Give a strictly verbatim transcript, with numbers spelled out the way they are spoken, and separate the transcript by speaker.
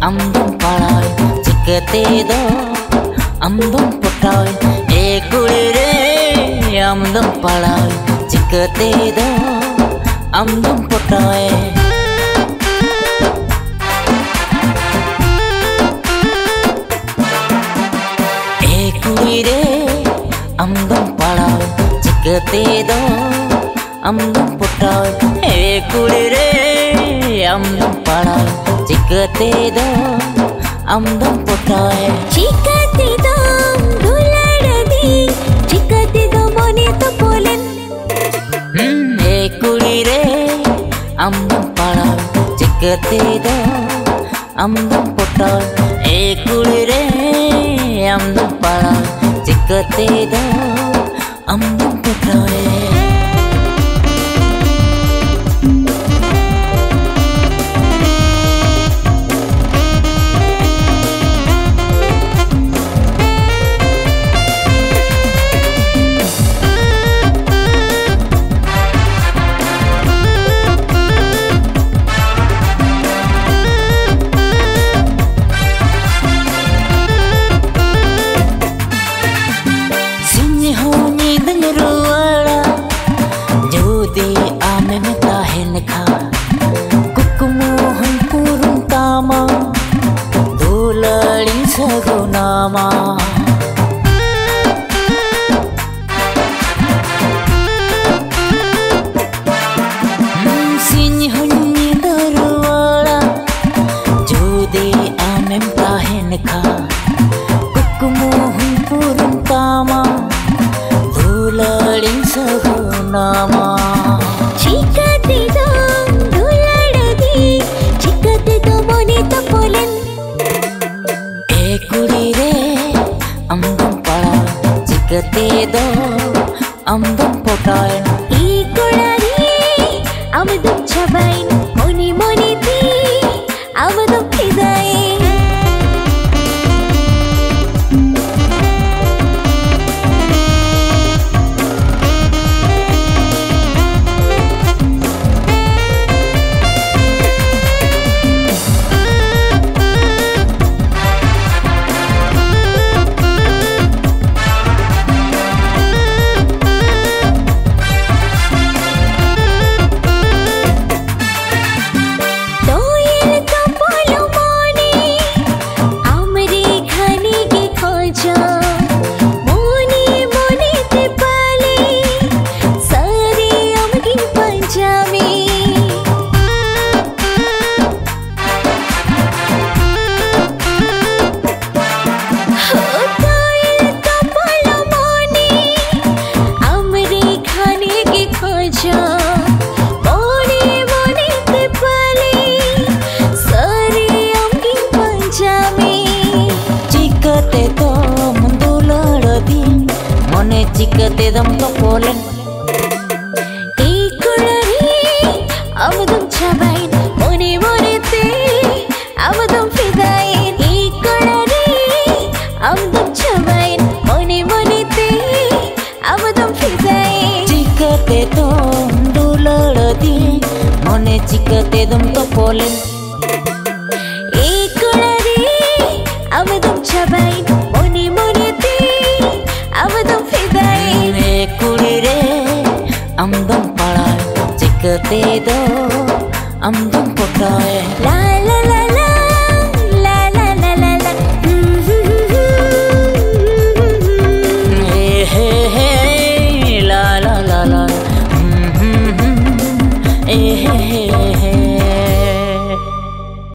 Speaker 1: amdum palai chikate do amdum potai e kuri re amdum palai chikate do amdum potai e kuri re amdum palai chikate do amdum potai e kuri re amdum palai chikate do amdum potai
Speaker 2: chikate do duladadi chikate do mone to bolen
Speaker 1: hmm e kuri re amdum palai chikate do amdum potai e kuri re amdum palai chikate do amdum potai Sagunama Sinyi hunyi darwala Jodi amem prahen kha Kukumu hun purun tama Dhuladin sagunama
Speaker 2: chikate do duladadi chikate do mone to bolen
Speaker 1: kuri re amdum palai chikate do amdum potai
Speaker 2: e kulari amdum chabain moni moni ti amdum khidai
Speaker 1: chikate dam to polen
Speaker 2: e kulari amdum chabain mone mone te amdum fidain e kulari amdum chabain mone mone te amdum fidain
Speaker 1: chikate to duladadi mone chikate dam to polen
Speaker 2: e kulari amdum chabain mone mone te amdum fidain
Speaker 1: e kuri re amdum palai chikate do amdum potai
Speaker 2: la la la la la la la la la
Speaker 1: hey hey hey la la la la hey hey hey